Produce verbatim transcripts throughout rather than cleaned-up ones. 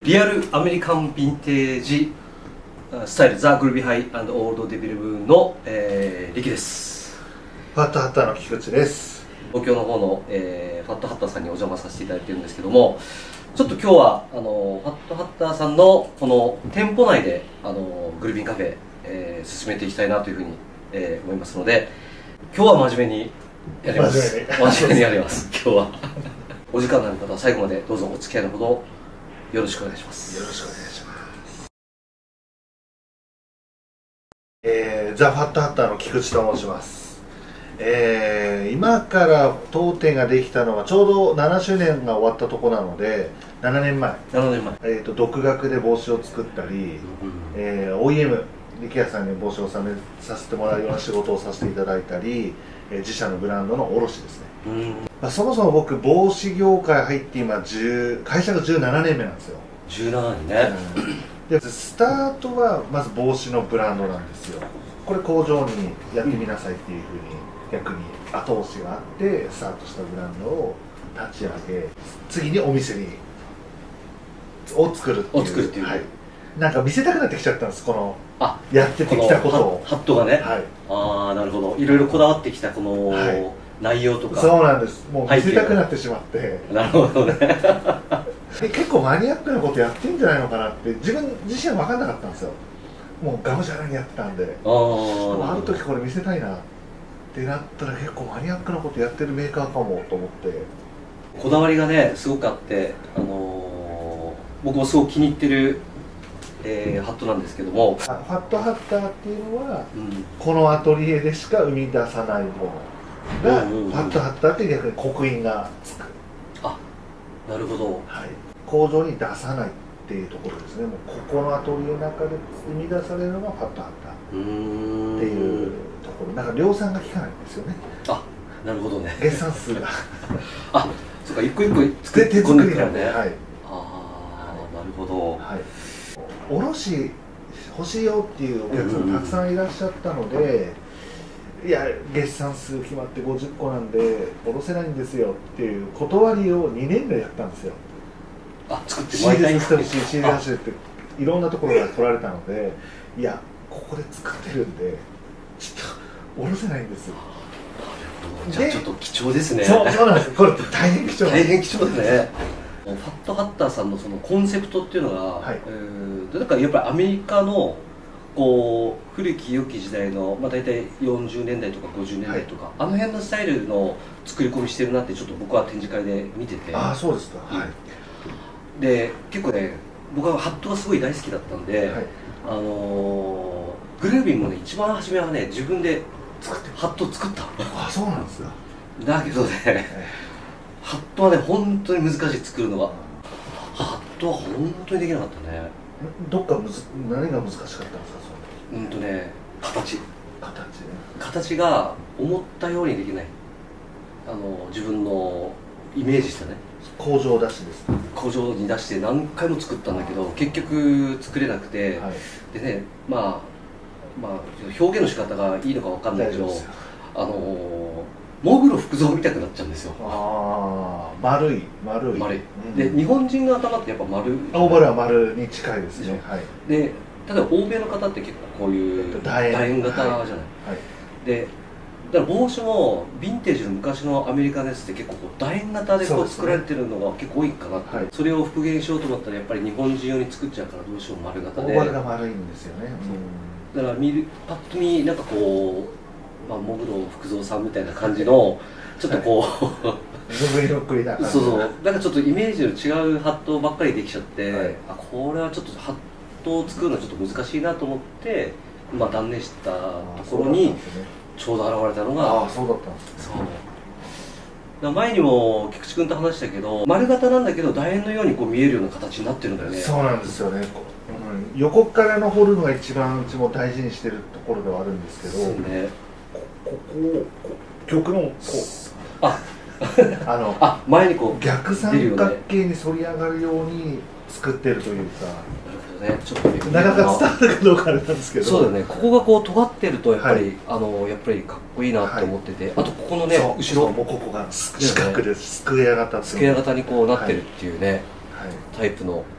リアルアメリカンヴィンテージスタイルザ・グルービーハイ&オールドデビルブーンの、えー、リキです。 ファットハッターの菊池です。 東京の方の、えー、ファットハッターさんにお邪魔させていただいてるんですけども、ちょっと今日はあのファットハッターさんのこの店舗内であのグルービンカフェ、えー、進めていきたいなというふうに、えー、思いますので、今日は真面目にやります。 真面目に真面目にやります今日はお時間のある方は最後までどうぞお付き合いのほどよろしくお願いします。 よろしくお願いします。えー、ザ・ファットハッターの菊池と申します。えー、今から当店ができたのはちょうどななしゅうねんが終わったところなので、ななねんまえ、 ななねんまえ、 えーと独学で帽子を作ったり、うん、えー、オーイーエム 力也さんに帽子を納めさせてもらうような仕事をさせていただいたり、えー、自社のブランドの卸ですね。うん、まあ、そもそも僕帽子業界入って今じゅう会社がじゅうななねんめなんですよ。 じゅうななねんね、 うん、でスタートはまず帽子のブランドなんですよ。これ工場にやってみなさいっていうふうに逆に後押しがあってスタートしたブランドを立ち上げ、次にお店にを作るっていう、 を作るっていう、 はい、なんか見せたくなってきちゃったんです、このあやっててきたことを。 ハットがね、はい、ああなるほど、いろいろこだわってきたこの、はい、内容とか。 そうなんです。もう見せたくなってしまって。なるほどね結構マニアックなことやってんじゃないのかなって自分自身は分かんなかったんですよ。もうがむしゃらにやってたんで、あある時これ見せたいなってなったら結構マニアックなことやってるメーカーかもと思って。 こだわりがねすごくあって、あのー、僕もすごく気に入ってる、えー、ハットなんですけども、 ファットハッターっていうのは、うん、このアトリエでしか生み出さないものが、ファットハッターって逆に刻印がつく。あ、なるほど、はい、工場に出さないっていうところですね。もうここのアトリエの中で生み出されるのがファットハッターっていうところ。なんか量産が効かないんですよね。あ、 なるほどね。 月産数があ、そうか、一個一個作って手作りなんで、はい、ああ、 なるほど、はい、 卸欲しいよっていうお客さんたくさんいらっしゃったので、いや月産数決まってごじゅっこなんで卸せないんですよっていう断りをにねんぐらいやったんですよ。 あ、作ってもらいたいんですか。仕入れ出してっていろんなところから取られたので、いやここで作ってるんでちょっと卸せないんですよ。 じゃあちょっと貴重ですね。 そう、そうなんです。これ大変貴重。 大変貴重ですね。ファットハッターさんのそのコンセプトっていうのが、はい、えー、だからやっぱりアメリカのこう古き良き時代の、まあ、大体よんじゅうねんだいとかごじゅうねんだいとか、はい、あの辺のスタイルの作り込みしてるなってちょっと僕は展示会で見てて。 ああ、そうですか。はい。 で結構ね、僕はハットがすごい大好きだったんで、はい、あのー、グルービンもね一番初めはね自分で作ってハットを作った。 あ、そうなんですか。 だけどね、ハットはね本当に難しい、作るのが。ハットは本当にできなかったね。 どっかむず何が難しかったんですか、それ。 うんとね、形形ね。 形が思ったようにできない。あの自分のイメージしたね、 工場出しです、ね、 工場に出して何回も作ったんだけど結局作れなくて、はい、でね、まあまあ表現の仕方がいいのか分かんないけど、あのモグロ福蔵みたくなっちゃうんですよ。ああ、丸い丸い丸い、うん、で日本人の頭ってやっぱ丸、 オーバルは丸に近いですね。はい、 で例えば欧米の方って結構こういう楕円型じゃない、はいはい、でだから帽子もヴィンテージの昔のアメリカのやつって結構こう楕円型でこう作られてるのが結構多いかなって、はい、それを復元しようと思ったらやっぱり日本人用に作っちゃうからどうしても丸型で、 オーバルが丸いんですよね。 うん、だから見るパッと見なんかこう、まあ、モグロ福蔵さんみたいな感じのちょっとこうグリロックリな感じ、 そうそう、なんかちょっとイメージの違うハットばっかりできちゃって、はい、あこれはちょっとハットを作るのはちょっと難しいなと思って、まあ、断念したところにちょうど現れたのが。 ああ、そうだったんですね。そうだ前にも菊池君と話したけど、丸型なんだけど楕円のようにこう見えるような形になってるんだよね。 そうなんですよね。うん、横からの掘るのが一番うちも大事にしてるところではあるんですけど、そうね、ここを曲のこうああのあ前にこう逆三角形に反り上がるように作ってるというか。 ね、ちょっとなかなか伝わるかどうかあれなんですけど、 そうだね、ここがこう尖ってるとやっぱり、はい、あのやっぱりかっこいいなって思ってて、はい、あとここのね後ろもここが四角です、スクエア型スクエア型にこうなってるっていうね、はい、タイプの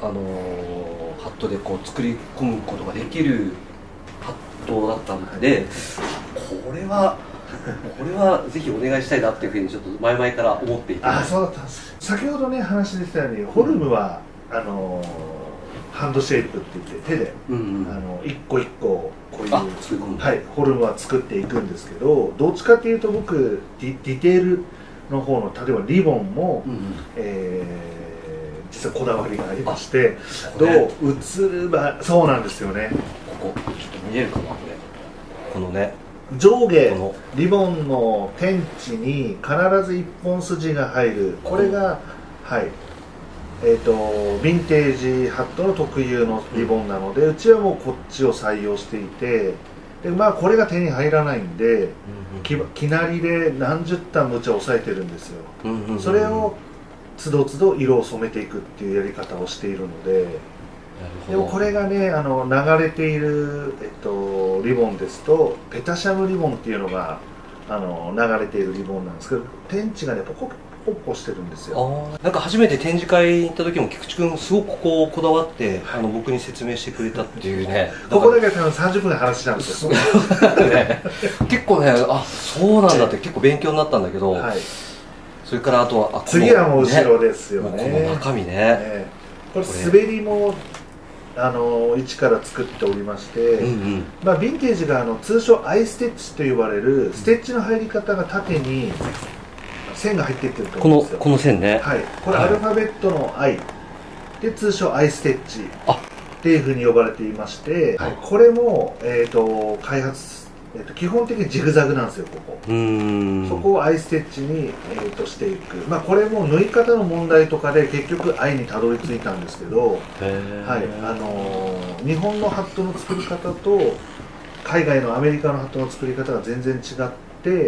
あのハットでこう作り込むことができるハットだったんで、これはこれはぜひお願いしたいなっていうふうにちょっと前々から思っていて。 あ、そうだったんです。先ほどね話出てたように、ホルムは、うん、あのハンドシェイプって言って手で、うんうん、あの一個一個こういう、はい、フォルムは作っていくんですけど、どっちかっていうと僕ディ、ディテールの方の例えばリボンも、うんうん、えー、実はこだわりがありまして、どう映るば、そうなんですよね。 ここちょっと見えるかな、これ。このね、 上下リボンの天地に必ず一本筋が入る、これが、はい、えーとヴィンテージハットの特有のリボンなので、うちはもうこっちを採用していて、でまあこれが手に入らないんで、き, きなりで何十単もうちは抑えてるんですよ。それをつどつど色を染めていくっていうやり方をしているので、でもこれがね、あの流れている、えっと、リボンですとペタシャムリボンっていうのがあの流れているリボンなんですけど、天地がねポコポコしてるんですよ。 あ、なんか初めて展示会に行った時も菊池君すごくここをこだわって、はい、あの僕に説明してくれたっていうね。 ここだけ多分さんじゅっぷんで話したんですよ。 ね、結構ね、あ、そうなんだって結構勉強になったんだけど、はい、それからあとはあ次はもう後ろですよね。 この中身ね、 ね、これ滑りもあの一から作っておりまして、うんうん、まあ、ヴィンテージがあの通称アイステッチと呼ばれるステッチの入り方が縦に線が入っていってると思うんですよ。 この、この線ね、 はい、これアルファベットの I で通称アイステッチっていうふうに呼ばれていまして、はい、これも、えーと開発、えーと基本的にジグザグなんですよ、ここ。うーん、そこをアイステッチに、えーとしていく、まあ、これも縫い方の問題とかで結局 I にたどり着いたんですけど、はい、あのー、日本のハットの作り方と海外のアメリカのハットの作り方が全然違って、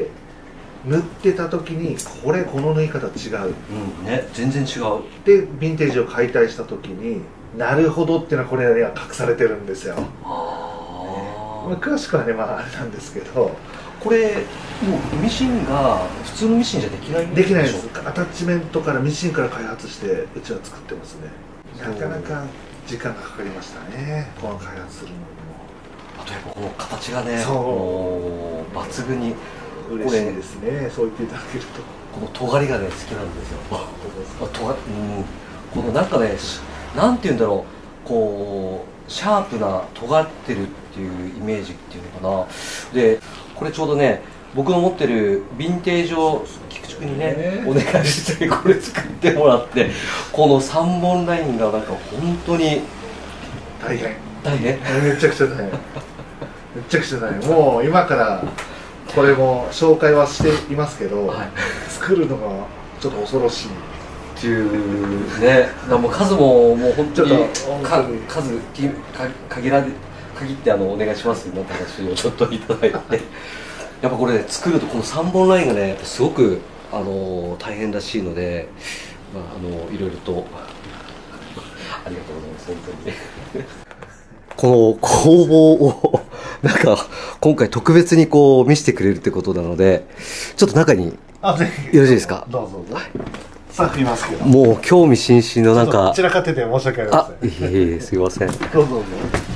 縫ってた時にこれこの縫い方違う、 うんね、全然違うでヴィンテージを解体した時になるほどっていうのはこれには隠されてるんですよ。あ、まあ、詳しくはね、まああれなんですけど、 これもうミシンが普通のミシンじゃできないんでしょ？ できないです。アタッチメントからミシンから開発してうちは作ってますね。なかなか時間がかかりましたね、この開発するのにも。 あとやっぱこの形がね、そう抜群に嬉しいですね、そう言っていただけると。 この尖りがね好きなんですよ。あ、とが、うん、このなんかね、なんていうんだろう、こうシャープな尖ってるっていうイメージっていうのかな。でこれちょうどね、僕の持ってるヴィンテージを菊池君にねお願いしてこれ作ってもらって、このさんぼんラインがなんか本当に大変大変めちゃくちゃ大変めちゃくちゃ大変。もう今からこれも紹介はしていますけど、はい、作るのがちょっと恐ろしいっていうね。だもう数ももう本当にか数きか限られ限ってあのお願いしますなんて話をちょっといただいてやっぱこれ、ね、作るとこのさんぼんラインがねすごくあの大変らしいので、まあ、あのいろいろとありがとうございます本当にこの工房をなんか今回特別にこう見せてくれるってことなので、ちょっと中によろしいですか？ どうぞどうぞ。はい、スタッフいますけど、 もう興味津々のなんか散らかってて申し訳ありません。 あ、いえいえ、すいません。 どうぞどうぞ。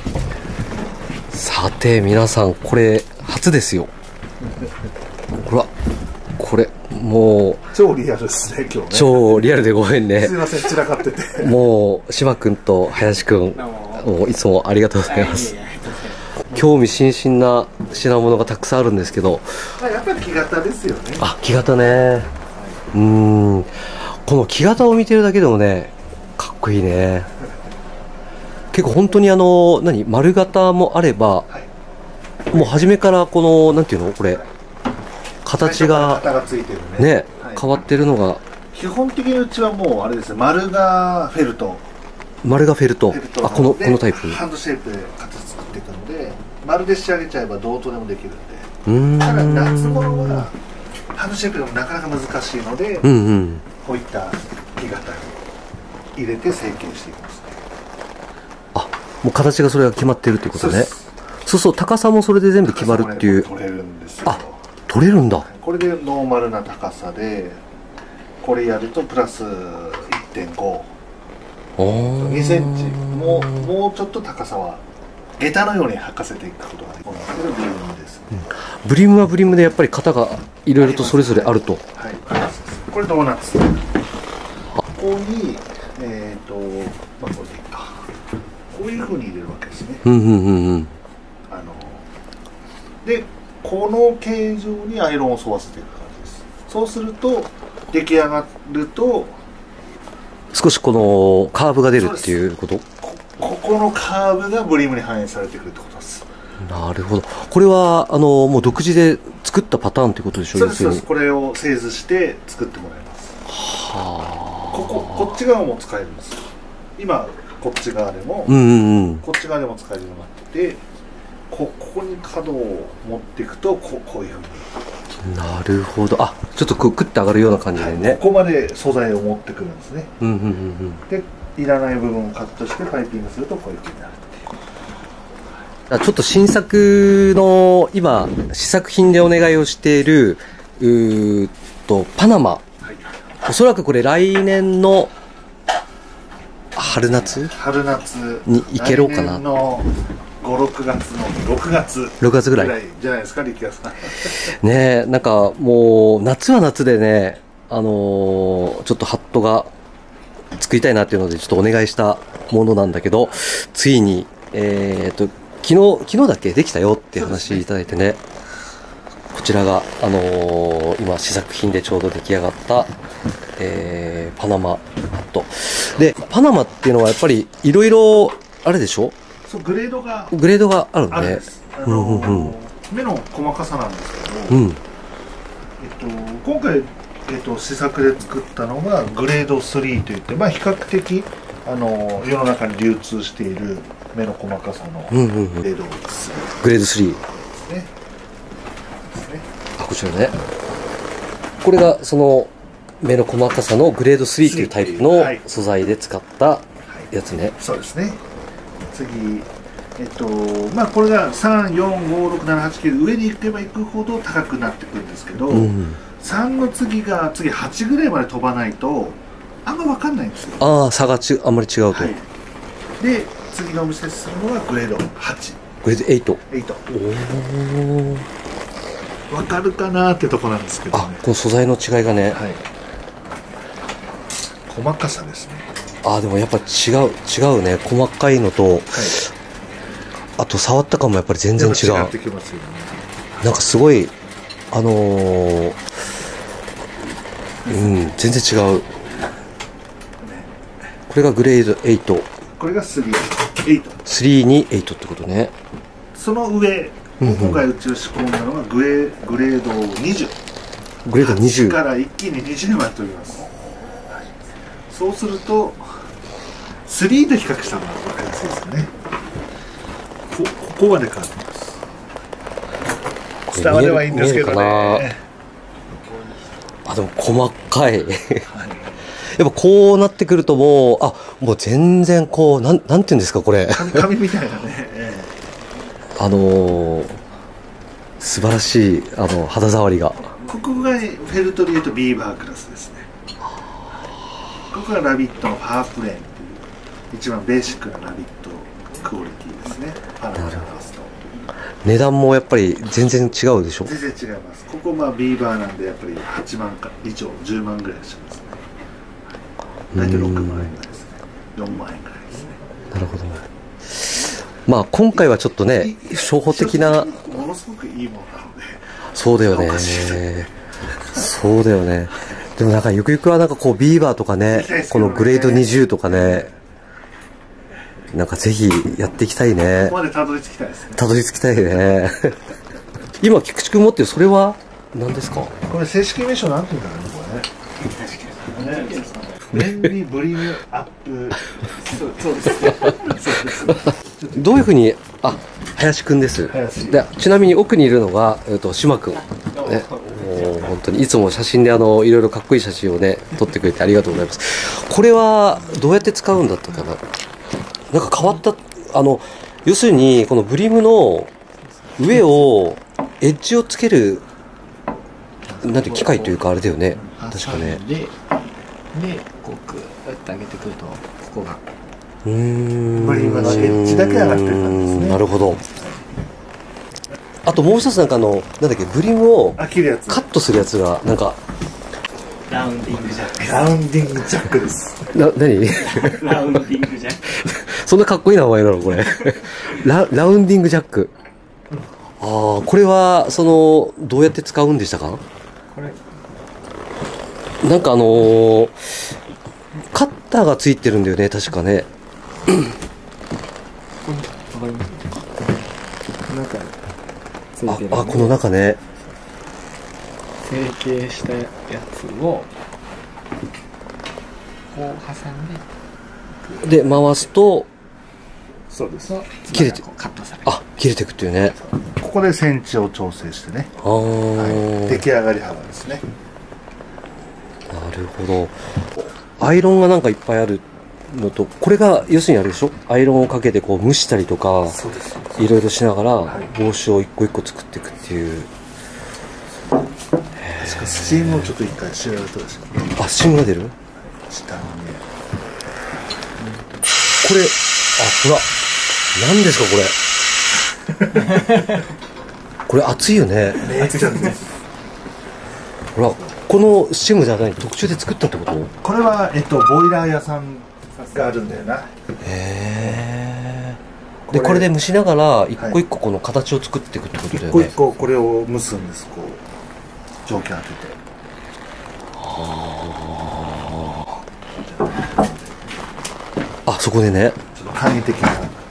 さて皆さん、これ初ですよ。ほらこれもう超リアルですね今日ね。 超リアルでごめんね。 すいません、散らかってて。 もう島君と林君、もういつもありがとうございます。興味津々な品物がたくさんあるんですけど、 やっぱり木型ですよね。 あ、木型ね、はい、うーん、この木型を見てるだけでもねかっこいいね。結構本当にあの何丸型もあれば、はい、もう初めからこのなんていうのこれ形が型がついてるね、 ね、はい、変わってるのが基本的にうちはもうあれですね、丸がフェルト丸がフェルト、あ、このこのタイプハンドシェイプで形作っていくので、丸で仕上げちゃえばどうとでもできるんで。うーん、ただ夏物はハンドシェイプでもなかなか難しいので、うんうん、こういった木型に入れて成形していきますね。 あ、もう形がそれが決まってるっていうことね。そうそう、高さもそれで全部決まるっていう。 取れるんですよ。 あ、取れるんだ。 これでノーマルな高さで、これやるとプラス いってんごにセンチもうもうちょっと高さは下駄のように履かせていくことができる。これブリムですね、 うん、ブリムはブリムでやっぱり型がいろいろとそれぞれあると。 はい、これドーナツ。ここにえっ、ー、とまあこれでいいか、こういうふうに入れるわけですね。 うんうんうんうん。 あのでこの形状にアイロンを沿わせていく感じです。そうすると出来上がると少しこのカーブが出るっていうこと。 こ, ここのカーブがブリムに反映されてくるってことです。なるほど。これはあのもう独自で作ったパターンということでしょう。 そうですそうです。これを製図して作ってもらいます。はあ。こここっち側も使えるんですよ。今こっち側でも、うんうんうん、こっち側でも使えるようになってて、こここに角を持っていくとこ う, こういうふうに。なるほど。あ、ちょっとクッて上がるような感じでね、はい、 ここまで素材を持ってくるんですね。 うんうんうんうん。 でいらない部分をカットしてパイピングするとこういう風になるっていう。 ちょっと新作の今試作品でお願いをしているうーっとパナマ、はい、おそらくこれ来年の春夏春夏にいけろうかな。 ご、ろくがつのろくがつろくがつぐらいじゃないですか、力也さん。 ねえ、なんかもう夏は夏でね、あのー、ちょっとハットが作りたいなっていうのでちょっとお願いしたものなんだけど、ついにえー、っと昨日昨日だっけできたよって話いただいてね、こちらがあのー、今試作品でちょうど出来上がった、えー、パナマハットで、パナマっていうのはやっぱりいろいろあれでしょ。 そうグレードがグレードがあるね。あるんです。 あのーうんうんうん、目の細かさなんですけど、うん、えっと、今回、えっと、試作で作ったのがグレードスリーといって、まあ、比較的、あのー、世の中に流通している目の細かさのグレードです、 うんうんうん、グレードスリーですね。あ、こちらね。これがその目の細かさのグレードスリーというタイプの素材で使ったやつね。はいはい、 そうですね。次、えっとまあこれがさん、よん、ご、ろく、なな、はち、きゅう上に行けば行くほど高くなってくるんですけど、うん、さんの次が次はちぐらいまで飛ばないとあんま分かんないんですよ。ああ、差がちあんまり違うと。はい、 で次のお見せするのがグレードはち。 グレードエイト。 エイト。おお。分かるかなってとこなんですけどね。 あ、この素材の違いがね。はい。 細かさですね。 あ、でもやっぱ違う違うね。細かいのと、はい、あと触った感もやっぱり全然違う。違ってきますよね。なんかすごいあのー、うん、全然違う。これがグレードエイト。 これがスリー、エイト。 スリーにエイトってことね。 その上、今回うちを仕込んだのがグレー、グレードにじゅう。 グレードにじゅう。 から一気ににじゅうまで取ります。そうするとスリーで比較したのが分かりやすいですね。こ, ここまで変わってます。伝わればいいんですけどね。 あ、でも細かい。はい、やっぱこうなってくるともう、あ、もう全然こう、なん、なんていうんですかこれ。 紙みたいなね。 あのー、素晴らしいあの肌触りが。 ここがフェルトでいうとビーバークラスですね。ここがラビットのパープレーンっていう一番ベーシックなラビットクオリティですね。パラメータースと値段もやっぱり全然違うでしょ。 全然違います。ここまあビーバーなんでやっぱりはちまんか以上じゅうまんぐらいしますね。大体ろくまんえんぐらいですね。よんまんえんぐらいですね。 なるほど。まあ今回はちょっとね初歩的なものすごくいいものなので。 そうだよね。そうだよね。でもなんかゆくゆくはなんかこうビーバーとかね、このグレードにじゅうとかね、なんかぜひやっていきたいね。 ここまでたどり着きたいですね。 たどり着きたいね。今菊池君持ってるそれは何ですか。 これ正式名称なんていうんだろうね、これね。便利ブリムアップ。そうですね。 どういうふうに、あ、林くんです。で、ちなみに奥にいるのがえっと島くん。ね。本当にいつも写真であのいろいろかっこいい写真をね撮ってくれてありがとうございます。これはどうやって使うんだったかな。なんか変わったあの要するにこのブリムの上をエッジをつけるなんて機械というかあれだよね。確かね。 で、でこううやって上げてくるとここがうーんブリームのエッジだけ上がってる感じですね。 なるほど。あともう一つなんかあのなんだっけブリームをカットするやつがなんかラウンディングジャック。 ラウンディングジャックです。 な何ラウンディングジャック。 そんなかっこいい名前なのこれララウンディングジャック。ああこれはそのどうやって使うんでしたか？ これなんかあのー、カッターがついてるんだよね確かね。 わかります中についてる。 ああこの中ね。 成形したやつをこう挟んでで回すとそうです切れてカットされる。 あ切れていくっていうね。 ここでセンチを調整してね。 あ、はい、 出来上がり幅ですね。 なるほど。アイロンがなんかいっぱいあるのとこれが要するにあれでしょアイロンをかけてこう蒸したりとかいろいろしながら帽子を一個一個作っていくっていう。 スチームをちょっと一回調べてほしい。 あスチームが出る下にねこれあほら何ですかこれこれ熱いよね。 めっちゃ熱いです。 ほらこのスチームじゃない特注で作ったってこと？ これは、えっと、ボイラー屋さんがあるんだよな。 へえ。でこれで蒸しながら一個一個この形を作っていくってことだよね。 一個一個これを蒸すんです。こう蒸気当てて。 あそこでねちょっと簡易的な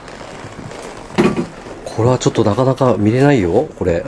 これはちょっとなかなか見れないよこれ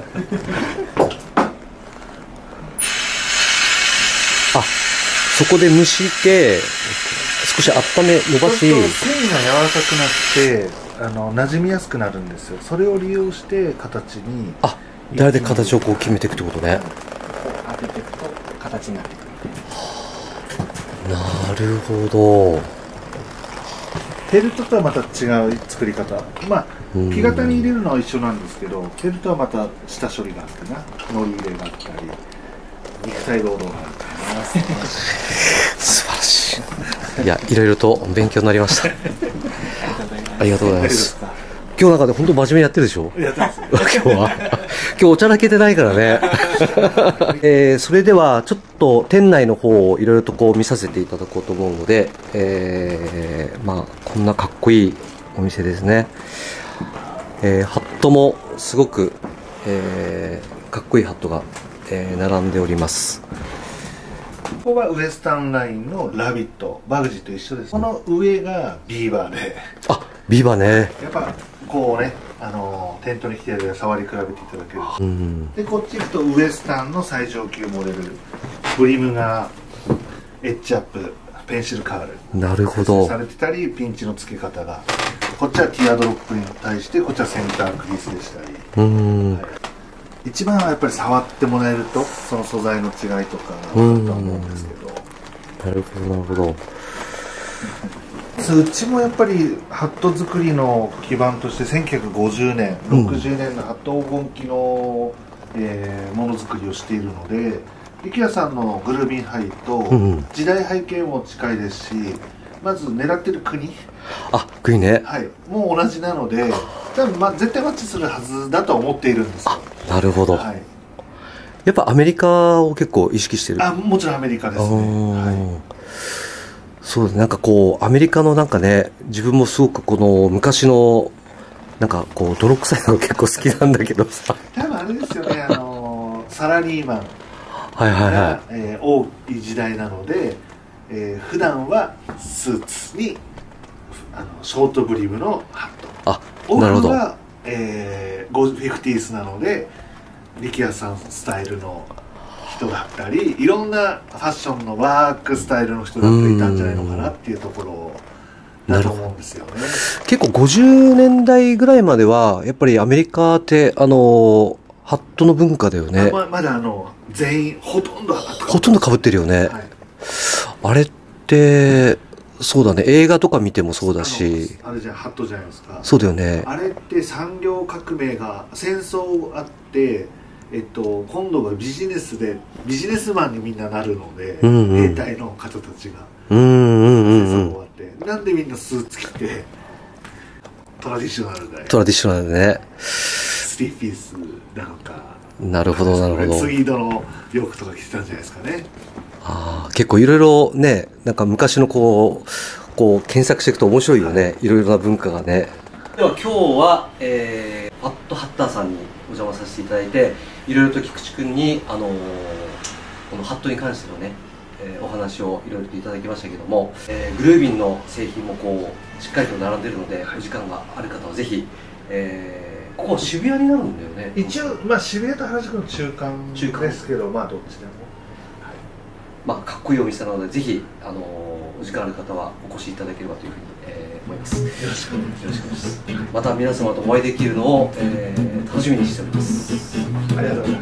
あそこで蒸して少し温め伸ばし繊維が柔らかくなってあの馴染みやすくなるんですよ。それを利用して形にあであれで形をこう決めていくってことね。 当てていくと形になってくる。 なるほど。 フェルトとはまた違う作り方。まあ木型に入れるのは一緒なんですけどフェルトはまた下処理があってなのり入れがあったり肉体労働があったり素晴らしい。いやいろいろと勉強になりましたありがとうございます。今日なんかで本当真面目にやってるでしょ。 やってます今日は今日おちゃらけてないからねえー、それではちょっと店内の方をいろいろとこう見させていただこうと思うので、えー、まあこんなかっこいいお店ですね。えー、ハットもすごく、えー、かっこいいハットが、えー、並んでおります。 ここがウエスタンラインのラビットバグジと一緒です。この上がビーバーであビーバーねやっぱこうねあのテントに来てる触り比べていただける、うん、でこっち行くとウエスタンの最上級モデルブリムがエッジアップペンシルカールなるほどされてたりピンチの付け方がこっちはティアドロップに対してこっちはセンタークリスでしたりうん、はい、一番はやっぱり触ってもらえるとその素材の違いとかが分かると思うんですけど。 なるほどなるほど。 うちもやっぱりハット作りの基盤としてせんきゅうひゃくごじゅうねん、ろくじゅうねんのハット黄金期の、えー、ものづくりをしているので力也さんのグルービンハイと時代背景も近いですしまず狙ってる国あ国ね、 はい、もう同じなので多分、ま、絶対マッチするはずだと思っているんですよ。 あなるほど、はい、やっぱアメリカを結構意識してる。 あもちろんアメリカですね。はいそうですね、なんかこうアメリカのなんかね自分もすごくこの昔のなんかこう泥臭いのが結構好きなんだけどさ多分あれですよねあのサラリーマンはいはいはい、 えー、多い時代なので、えー、普段はスーツにあのショートブリムのハットあなるほどオフは、えー、フィフティースなので力也さんスタイルの人だったりいろんなファッションのワークスタイルの人だったりいたんじゃないのかなっていうところだと思うんですよね。 結構ごじゅうねんだいぐらいまではやっぱりアメリカってあのハットの文化だよね。 ま, まだあの全員ほとんどほとんど被ってるよね、 はい、 あれってそうだね映画とか見てもそうだしあ, あれじゃハットじゃないですか。 そうだよね。 あれって産業革命が戦争あってえっと、今度はビジネスでビジネスマンにみんななるので、うんうん、兵隊の方たちが、 うんうんうん終わって、うん、なんでみんなスーツ着てトラディショナルでトラディショナルでねスリーピースなのか、 なるほどなるほど、 ツイードの洋服とか着てたんじゃないですかね。 ああ、結構いろいろね、なんか昔のこうこう検索していくと面白いよね、いろいろな文化がね。では今日は、えー、ファットハッターさんにお邪魔させていただいて、いろいろと菊池君に、あのー、このハットに関してのね、えー、お話をいろいろといただきましたけども、えー、グルービンの製品もこうしっかりと並んでるので、お時間がある方はぜひ、えー、ここは渋谷になるんだよね。 一応、まあ、渋谷と原宿の中間ですけど、まあどっちでも、はい、 まあ、かっこいいお店なので、ぜひ、あのー、お時間ある方はお越しいただければというふうに、えー、思います。よろしくお願いします。また皆様とお会いできるのを、えー、楽しみにしております。 ありがとうございます。